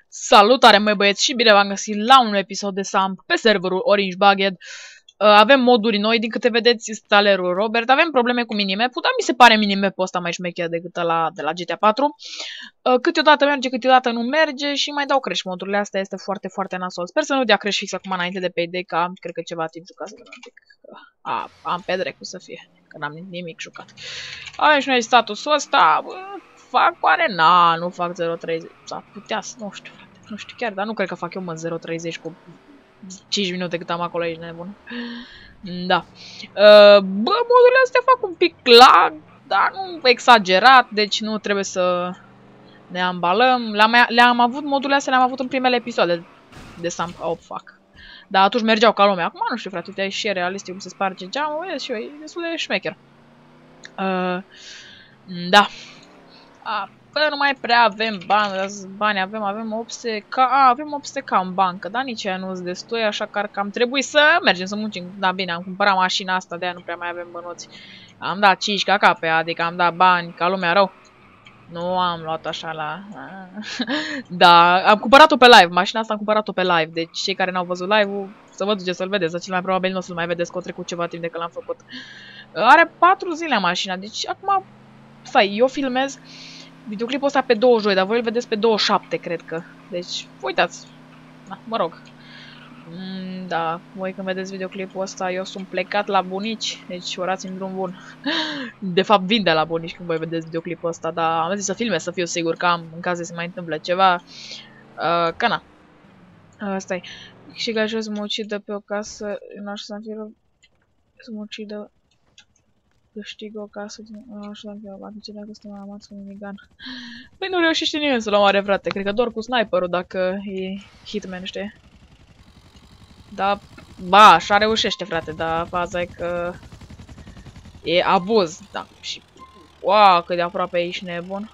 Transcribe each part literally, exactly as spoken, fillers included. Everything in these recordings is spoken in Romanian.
Salutare, măi băieți, și bine v-am găsit la un episod de Samp pe serverul Orange Bugged. Uh, avem moduri noi, din câte vedeți, instalerul Robert. Avem probleme cu minimap-ul, dar mi se pare minimap-ul ăsta mai șmecher decât ăla de la G T A patru. Uh, câteodată merge, câteodată nu merge și mai dau crash modurile astea, este foarte, foarte nasol. Sper să nu dea crash fix acum înainte de Payday, că am, cred că ceva timp jucat să vedem un pic. A, am pe drecu să fie, că n-am nimic jucat. Avem și noi statusul ăsta, bă, fac oare? Na, nu fac zero treizeci. S-ar putea să, nu știu, frate. Nu știu chiar, dar nu cred că fac eu, mă, zero treizeci cu cinci minute cât am acolo, ești nebun. Da. Uh, bă, modurile astea fac un pic lag, dar nu exagerat, deci nu trebuie să ne ambalăm. Le-am avut, modurile astea le-am avut în primele episoade de Samp. Oh, fuck. Dar atunci mergeau ca lumea. Acum nu știu, frate, uite, ai și realistic cum se sparge geamul, vezi și eu, e destul de șmecher. Uh, da. A, bă, nu mai prea avem bani, bani avem, avem opse ca, a, avem opse ca în bancă, dar nici aia nu-s destui, așa că ar cam trebui să mergem să muncim. Da, bine, am cumpărat mașina asta, de-aia nu prea mai avem bănuți. Am dat cinci caca pe ea, adică am dat bani ca lumea rău. Nu am luat așa la... Da, am cumpărat-o pe live, mașina asta am cumpărat-o pe live, deci cei care n-au văzut live-ul, să vă duceți să-l vedeți, dar cel mai probabil nu o să-l mai vedeți, că o trecut ceva timp de când l-am făcut. Are patru zile mașina, deci acum, stai, eu filmez videoclipul ăsta pe douăzeci și doi, dar voi îl vedeți pe douăzeci și șapte, cred că. Deci, uitați. Da, mă rog. Mm, da, voi când vedeți videoclipul ăsta, eu sunt plecat la bunici, deci orați-mi drum bun. De fapt, vin de la bunici când voi vedeți videoclipul ăsta, dar am zis să filmez, să fiu sigur că am, în caz de se mai întâmplă ceva. Uh, că na. Uh, stai. Și că așa să mă ucidă pe o casă, nu aș să fie să mă ucidă. Câștigă o casă din... Așa, dacă ce dacă suntem amați cu minigun. Păi nu reușește nimeni să-l omoare, frate. Cred că doar cu sniperul dacă e hitman, știi? Da, ba, așa reușește, frate, dar faza e că... E abuz, da. Și... Wow, cât de aproape ești nebun.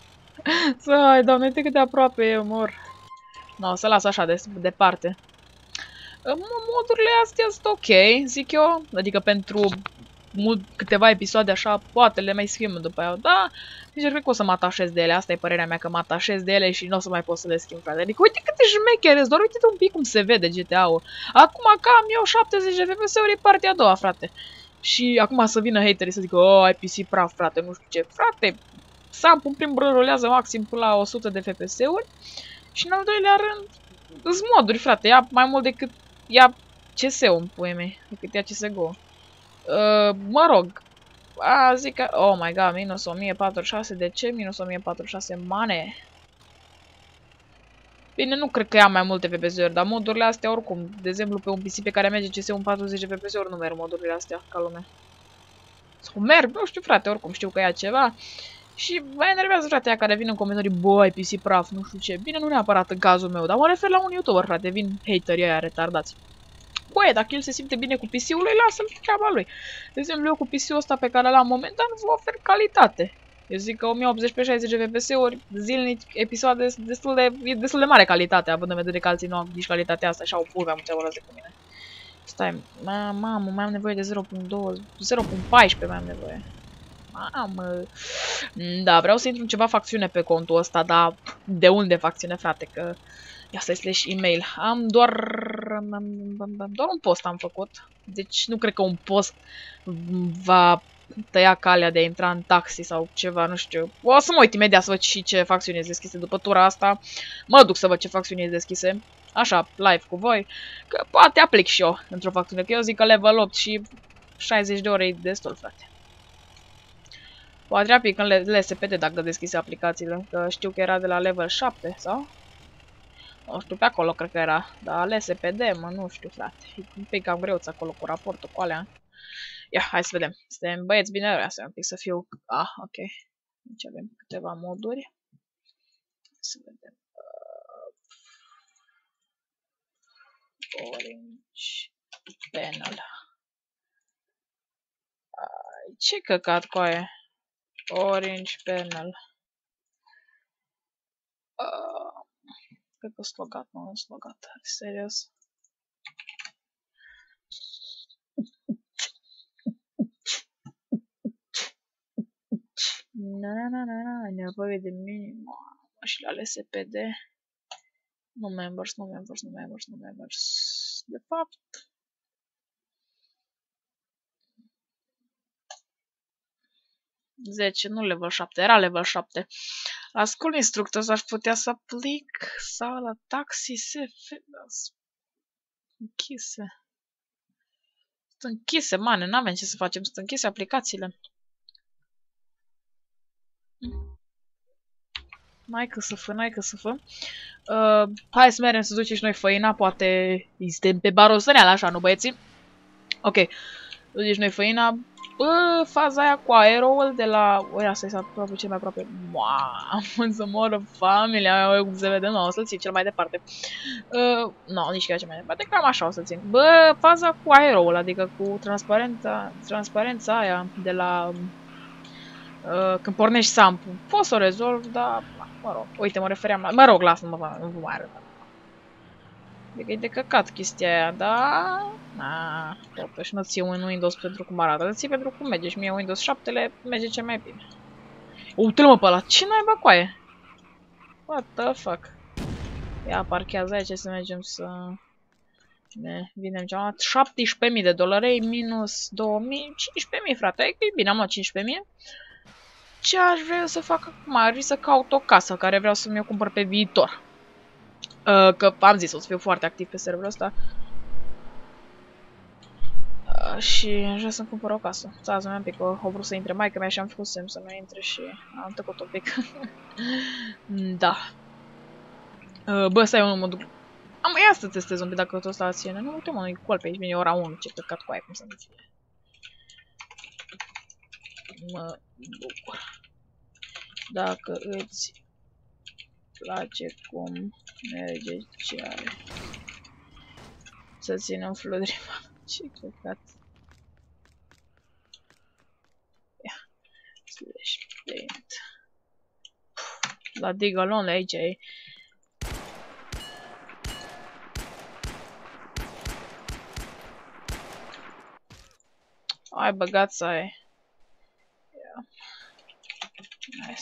Să, doamne, uite cât de aproape e, mor. No, să las așa de departe. Modurile astea sunt ok, zic eu. Adică pentru mult, câteva episoade așa, poate le mai schimb după aia. Da, deci cred că o să mă atașez de ele. Asta e părerea mea, că mă atașez de ele și nu o să mai pot să le schimb, frate. Adică uite câte șmechere, doar uite un pic cum se vede G T A-ul. Acum că am eu șaptezeci de F P S-uri, e partea a doua, frate. Și acum să vină haterii să zică, oh, ai P C praf, frate, nu știu ce. Frate, Samp în primul rând rulează maxim până la o sută de F P S-uri. Și în al doilea rând, îs moduri, frate, ia mai mult decât ia C S-ul în puii mei, decât ia C S G O. Uh, mă rog, a, zic că... Oh my god, minus o mie patruzeci și șase, de ce minus o mie patruzeci și șase, mane? Bine, nu cred că ia mai multe F P S-uri, dar modurile astea oricum, de exemplu pe un P C pe care merge C S-ul în patruzeci de F P S-uri, nu merg modurile astea, ca lume. Sau merg, nu știu, frate, oricum știu că ia ceva. Și mă enervează, frate, aia care vin în comentarii, bă, ai P C praf, nu știu ce. Bine, nu neapărat în cazul meu, dar mă refer la un YouTuber, frate, vin haterii aia retardați. Băi, dacă el se simte bine cu P C-ul lui, lasă-l treaba lui. De exemplu, eu cu P C-ul ăsta pe care l-am momentan vă ofer calitate. Eu zic că o mie optzeci pe șaizeci de F P S-uri, zilnic, episoade, destul de, e destul de mare calitate, având în vedere că alții nu au nici calitatea asta și au pulvea multe ori cu mine. Stai, mamă, mai am nevoie de zero punct doi, zero punct paisprezece mai am nevoie. Mamă. Da, vreau să intru în ceva facțiune pe contul ăsta, dar de unde facțiune, frate, că... Ia stai slash email. Am doar... Doar un post am făcut. Deci nu cred că un post va tăia calea de a intra în taxi sau ceva, nu știu. O să mă uit imediat să văd și ce facțiune este deschise. După tura asta mă duc să văd ce facțiune este deschise. Așa, live cu voi. Că poate aplic și eu într-o facțiune. Că eu zic că level opt și șaizeci de ore e destul, frate. Poate aplic în L S P D dacă deschise aplicațiile. Că știu că era de la level șapte, sau? Nu știu, pe acolo cred că era. Dar L S P D, mă, nu știu, frate. E un pic cam greuț acolo cu raportul cu alea. Ia, hai să vedem. Suntem băieți bine, vreau să un pic să fiu... Ah, ok. Deci avem câteva moduri. Să vedem. Uh, Orange Panel. Uh, ce căcat cu aia? Orange Panel. Uh, cred că s-a logat, nu s-a logat. Serios. Na na na na, nevoie de minim și la L S P D. Nu members, nu members, nu members, nu members. De fapt... zece, nu level șapte, era level șapte. La School Instructors aș putea să aplic sau la Taxi S F. Închise. Sunt închise, mane, n-avem ce să facem, sunt închise aplicațiile. N-ai că să fă, n-ai că să fă. Uh, hai să mergem să ducem și noi făina, poate suntem pe barosăneală așa, nu băieții? Ok, ducem și noi făina. Bă, faza aia cu aeroul de la... Oi, asta e aproape cel mai aproape. Mamă, să moră familia mea, cum se vede, nu, o să-l țin cel mai departe. Uh, nu, nici chiar cel mai departe, cam așa o să țin. Bă, faza cu aeroul, adică cu transparența, transparența aia de la... Uh, când pornești sample. Pot să o rezolv, dar... Mă rog, uite, mă refeream la... Mă rog, lasă, nu mă, nu mă mai arăt. Adică e de căcat chestia aia, dar... Na, totuși nu ții un Windows pentru cum arată, îl ții pentru cum merge și mie Windows șapte merge cel mai bine. Uite-l mă pe ăla, ce naiba coaie? What the fuck? Ia, parchează aici să mergem să... Ne vinem cealaltă. șaptesprezece mii de dolari minus două mii, cincisprezece mii, frate, e bine, am luat cincisprezece mii. Ce aș vrea să fac acum? Ar vrea să caut o casă care vreau să mi-o cumpăr pe viitor. Uh, că am zis, o să fiu foarte activ pe serverul ăsta. Uh, și aș vrea să-mi cumpăr o casă. Stați-mi un pic, au vrut să intre maică mea și am făcut semn să nu intre și am tăcut un pic. Da. Uh, bă, stai, eu mă duc. Am, ia să testez un pic dacă tot ăsta ține. Nu, uite mă, nu-i col pe aici, vine ora unu, ce căcat cu aia, cum să nu fie. Mă bucur. Dacă îți place cum merge ce are. Să ținem fludrima. Ce căcat. Ia. Slash paint. La Digalon aici e. Ai băgat să ai. Yeah. Nice.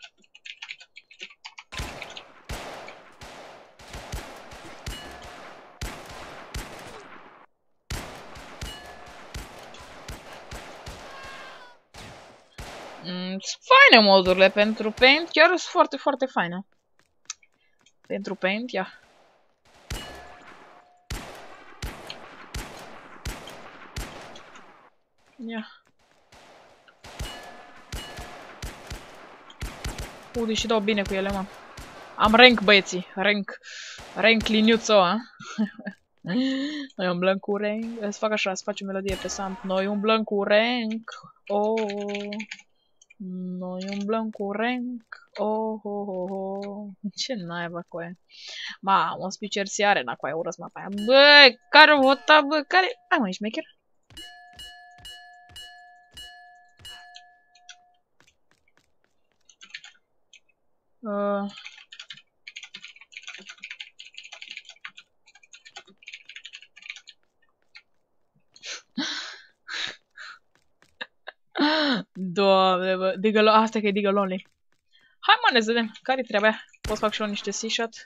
Mm, sunt faine modurile pentru Paint, chiar sunt foarte, foarte faine. Pentru Paint, ia. Ia. U, deși dau bine cu ele, mă. Am rank, băieții. Rank. Rank liniuțo, a? Noi umblăm cu rank. Să fac așa, să fac o melodie pe samp. Noi umblăm cu rank. Oh. Noi umblăm cu rank. Oh, oh, oh, oh. Ce naiba cu aia. Mamă, o spicersi arena cu aia, urăsc mapa aia. Bă, care o vota, bă, care... Hai mă, ești mecher? Uh... Doamne, bă, digă asta că e digă lonely. Hai mă, ne vedem, care-i treaba? Pot să fac și eu niște C-shot?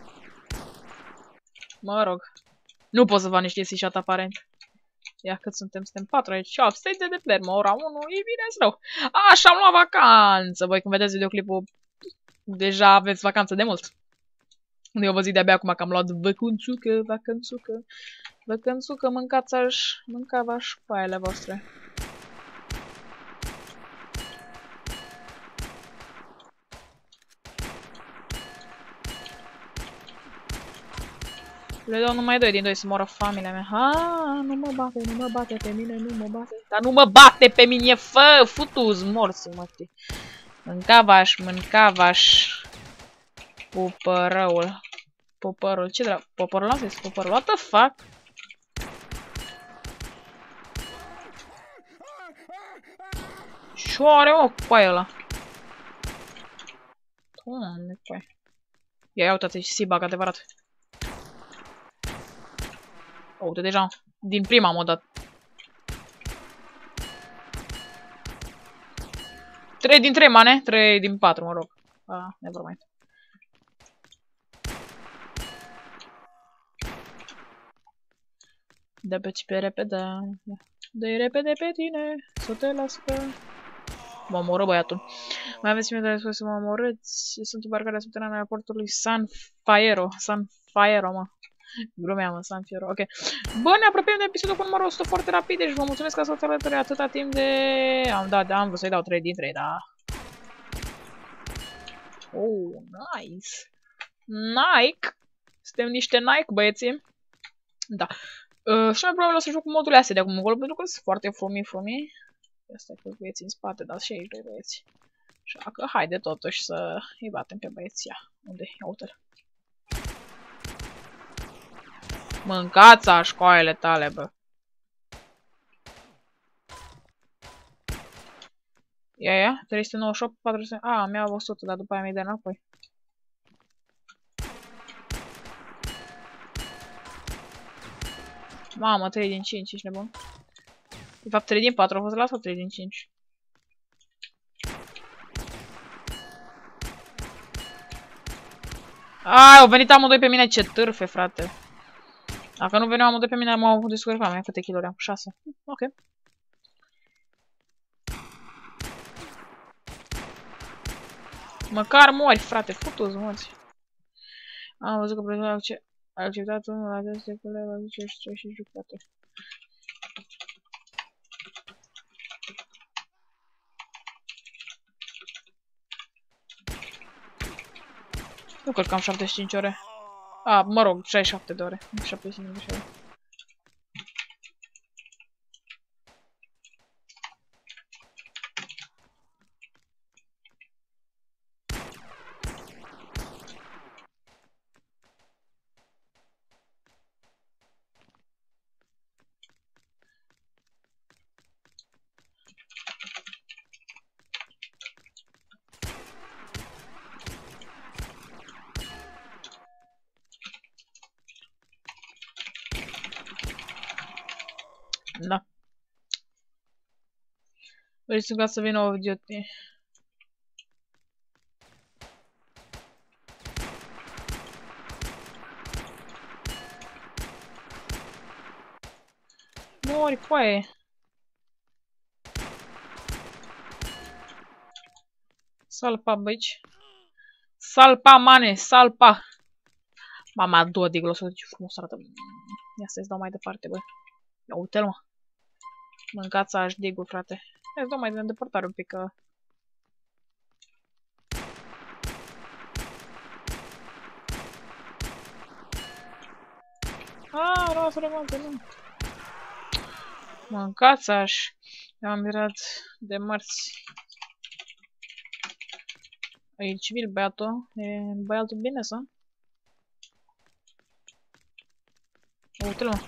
Mă rog. Nu pot să fac niște C-shot aparent. Ia cât suntem, suntem patru aici. șapte de player, mă, ora unu, e bine rău. Așa am luat vacanță. Voi când vedeți videoclipul, deja aveți vacanță de mult. Eu vă zic de-abia acum că am luat văcunțucă, vacanțucă. Văcânțucă, mâncați-aș, mâncava-aș paiele voastre. Le dau numai doi din doi să moră familia mea. Ha, nu mă bate, nu mă bate pe mine, nu mă bate. Dar nu mă bate pe mine, fă, futu-s, morți, mătii. Mâncava-aș, mâncava-aș. Pupărăul. Popărul, ce dracu? Popărul, lasă zis popărul. What the fuck? Ce are, mă, coaie ăla? Doamne, coaie. Ia, ia uitați, și si bag adevărat. O, uite, deja, din prima am o dat. trei din trei, mane? trei din patru, mă rog. Ah, never mind. De pe ce pe repede. Dă-i repede pe tine, să te las pe... Mă omoră băiatul. Mai aveți mie de să mă omorâți? Sunt îmbarcarea subterană a aeroportului San Fierro. San Fierro, mă. Glumeam, mă, San Fierro. Ok. Bă, ne apropiem de episodul cu numărul o sută foarte rapid, deci vă mulțumesc că ați fost alături atâta timp de... Am dat, am vrut să-i dau trei din trei, da. Oh, nice. Nike. Suntem niște Nike, băieții. Da. Uh, și mai probabil o să joc cu modurile astea de acum încolo, pentru că sunt foarte frumii, frumii. Asta e cu băieții în spate, dar și aici doi băieți. Așa că haide totuși să îi batem pe băieții. Ia, unde? Ia uite-l. Mâncața școalele tale, bă. Ia, ia, trei sute nouăzeci și opt, patru sute... A, mi-a o sută, dar după aia mi-i de înapoi. Mamă, trei din cinci, ești nebun. De fapt, trei din patru, a fost la sau trei din cinci? Ai, au venit amândoi pe mine, ce târfe, frate. Dacă nu veneau amândoi pe mine, m-au descurcat, mai câte kilori am? șase. Ok. Măcar mori, frate, futu-ți, morți. Am văzut că prezentul a acceptat unul la aceste culere, la zice și trei și jucători. Nu cred că am șaptezeci și cinci ore. A, mă rog, șaizeci și șapte de ore. șaptezeci și cinci de ore. Da. Vrei să să vină o idiotie. Mori, poaie. Salpa, băici. Salpa, mane, salpa. Mama, două de glosă, ce frumos arată. Ia să-ți dau mai departe, bă. Ia uite-l, mă. Mâncați aș digul, frate. Ia-ți dau mai de îndepărtare un pic, că... Aaa, vreau să remonte, nu. Mâncați aș. Eu am mirat de mărți. E civil băiatul. E băiatul bine, sau? Uite-l, mă.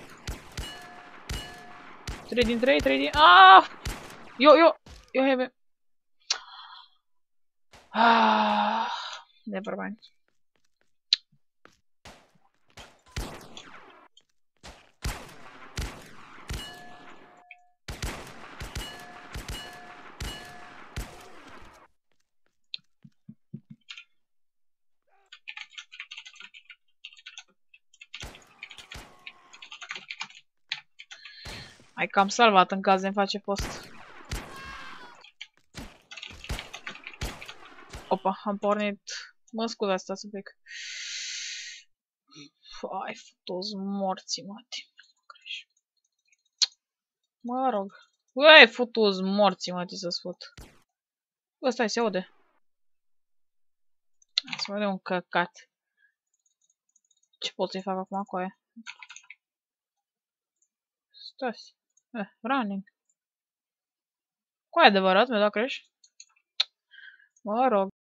trei din trei, trei din... Aaaa! Eu, eu, eu hebe. Ah, never mind. Hai că am salvat în caz de-mi face post. Opa, am pornit. Mă scuzați, stați un pic. Ai, toți morții, mati. Mă rog. Ui, futu-ți morții, mati, să-ți fut. Bă, stai, se aude. Să vedem un căcat. Ce pot să-i fac acum cu aia? Stai. Eh, running. Cu aia adevărat, mi-a dat crash? Mă rog.